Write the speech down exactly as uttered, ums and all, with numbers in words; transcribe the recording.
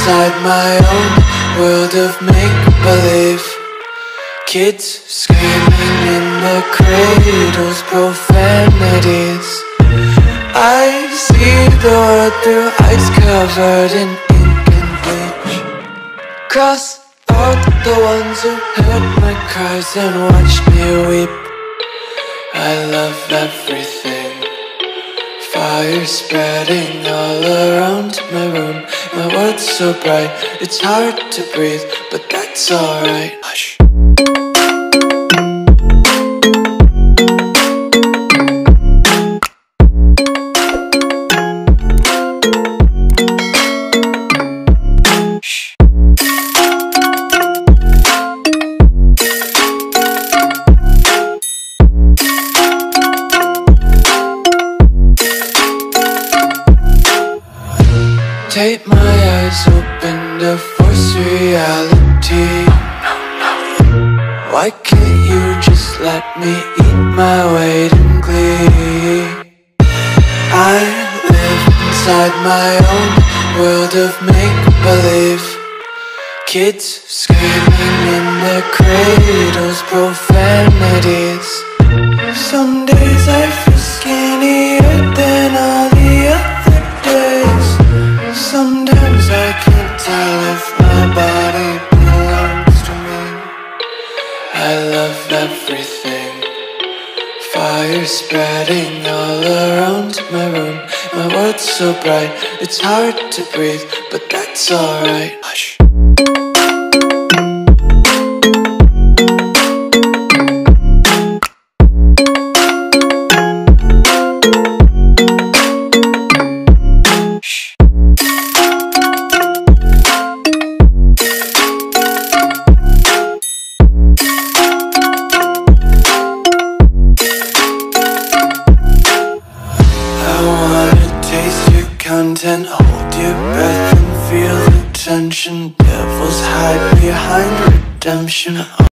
inside my own world of make-believe. Kids screaming in the cradles, profanities. I see the world through eyes covered in ink and bleach. Cross out the ones who heard my cries and watched me weep. I love everything. Fire spreading all around my room. My world's so bright, it's hard to breathe, but that's alright. Hush. Tape my eyes open to force reality. Why can't you just let me eat my weight in glee? I live inside my own world of make-believe. Kids screaming in their cradles, profanities. Some days I feel skinnier than all the other days. Sometimes I can't tell if my body belongs to me. I love everything. Fire spreading all around my room. My world's so bright, it's hard to breathe, but that's alright. Hush. Content, hold your breath and feel the tension. Devils hide behind redemption.